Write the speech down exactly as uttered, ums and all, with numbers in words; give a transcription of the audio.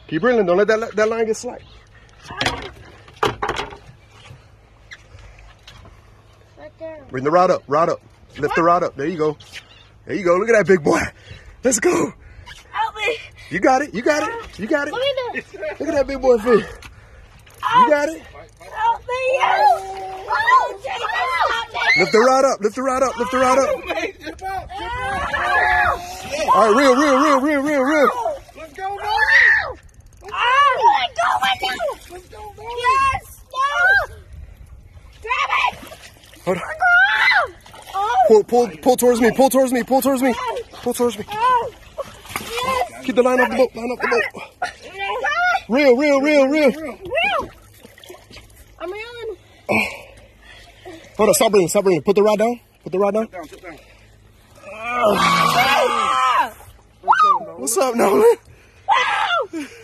Keep reeling. Don't let that, that line get slack. Right there. Bring the rod up. Rod up. Lift the rod up. There you go. There you go. Look at that big boy. Let's go. Help me. You got it. You got it. You got it. Look at this. Look at that big boy fish. You got it. Help me. Oh, Jesus. Lift the rod up. Lift the rod up. Lift the rod up. All right, reel, reel, reel, reel, reel, reel. Let's go, boy. Oh, let go, let go. Let's go, boy. Yes. No. Grab it. Hold on. Oh. Pull, pull, pull towards me. Pull towards me. Pull towards me. Pull towards me. Oh. Yes. Keep the line off the boat. Line off the boat. Reel, reel, reel, reel. Real. I'm reeling. Hold on. Stop bringing. Stop bringing. Put the rod down. Put the rod down. Sit down, sit down. Ah. What's up, Nolan?